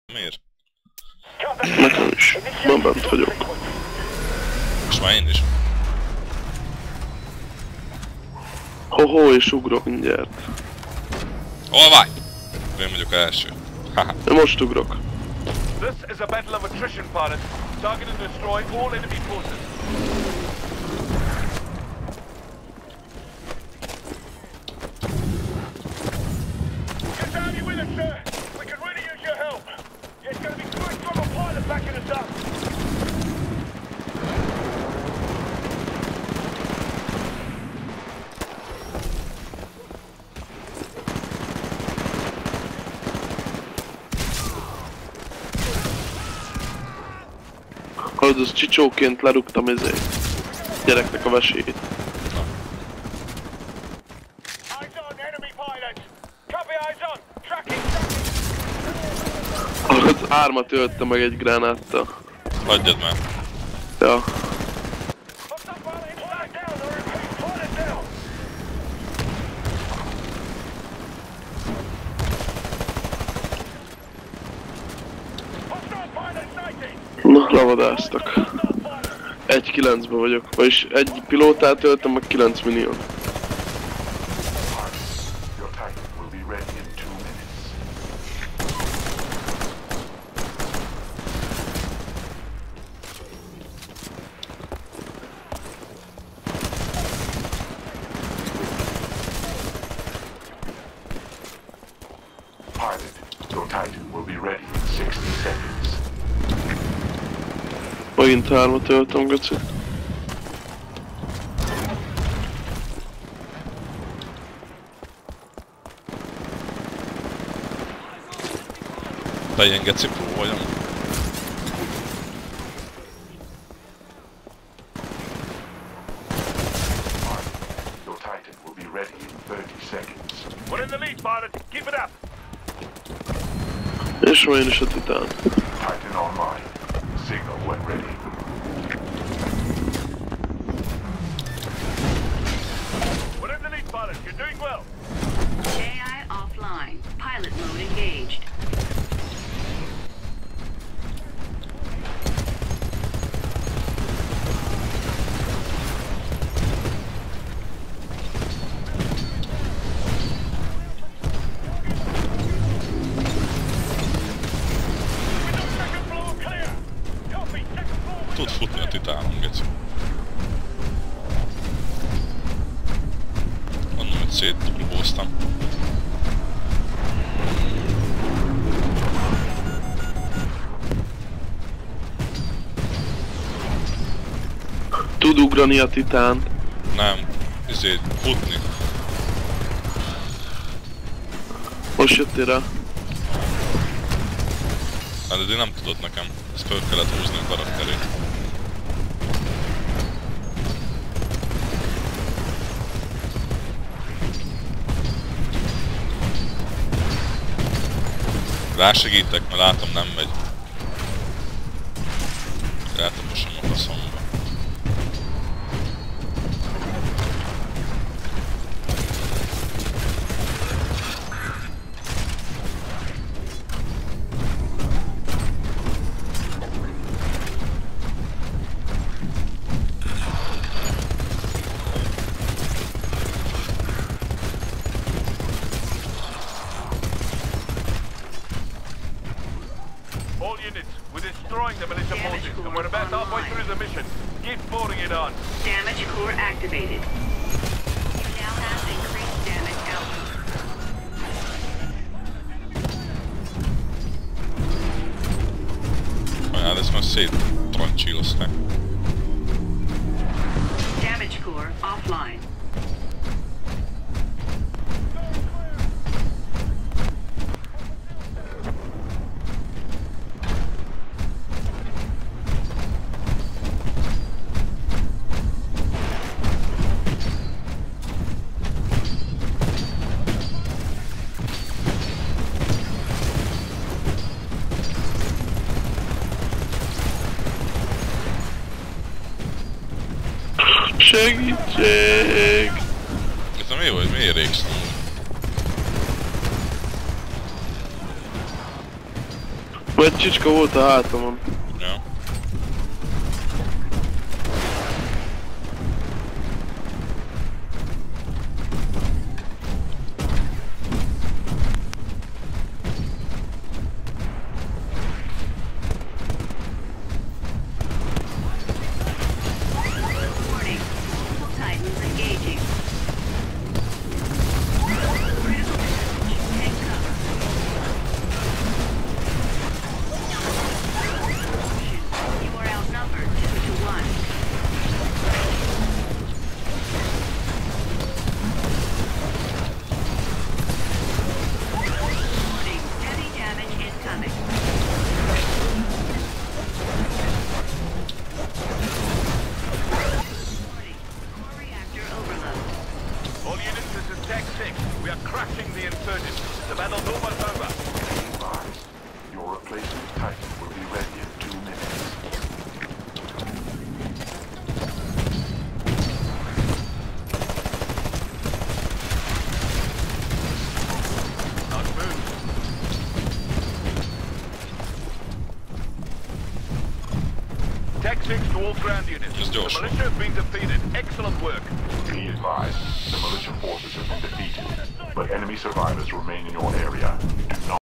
Miért? Nekem is. Ma bent vagyok. Most már én is. Ho-ho, és ugrok mindjárt. Hol vagy? Én vagyok az első. Haha. Én most ugrok. This is a battle of attrition, pilot. Target and destroy all enemy forces. Get down here with us, sir. We could really use your help. It's going to be quick from a pilot backing us up. Hallod, az csicsóként lerúgtam gyereknek a vesélyét. Eyes on, enemy pilot. Copy, eyes on. Tracking. Hallod, ármat öltem meg egy gránáttal. Hagyjad már. Ja. Hostile pilot, pilot down, or repeat, pilot down. Hostile pilot sighting. Na, lavadáztak. 1-9-ben vagyok. Vagyis egy pilótát öltem meg 9 millió. Your Titan will be ready in 2 minutes. Pilot, your Titan will be ready in 60 seconds. Megint 3-at öltem, Göci. Te ilyen geci pró vagy amúgy? Your Titan will be ready in 30 seconds. We're in the lead, pilot. Keep it up. És ma én is a titán. Titan online. Signal when ready. We're in the lead, pilot. You're doing well. AI offline. Pilot mode engaged. Second floor clear. Copy. Second floor. Tud futni a titánon, geci. Mondom, hogy szétturbóztam. Tud ugrani a titán. Nem, futni. Most jöttél rá. Hát de nem tudod nekem. Ezt föl kellett húzni a karakterét. Rásegítek, mert látom nem megy. Eltaposom a faszomba. All units, we're destroying the militia forces, and we're about halfway through the mission. Keep forwarding it on. Damage core activated. You now have increased damage output. Olyan, ezt már széttrancsírozták. Damage core offline. Segítség! Ez mi vagy? Miért régszem? Vagy csicska volt a hátamon. Ja. Warning. Multiple Titans engaging. Critical damage. Take cover. You are outnumbered 2-1. Warning. Heavy damage incoming. Warning. Core reactor overload. All units, this is Tech 6. We are crushing the insurgents. The battle's almost over. Be advised, your replacement Titan will be ready in 2 minutes. Not move. Tech 6 to all ground units. Just The Joshua. militia has been defeated. Excellent work. Be advised, the militia forces have been defeated, but enemy survivors remain in your area. Do not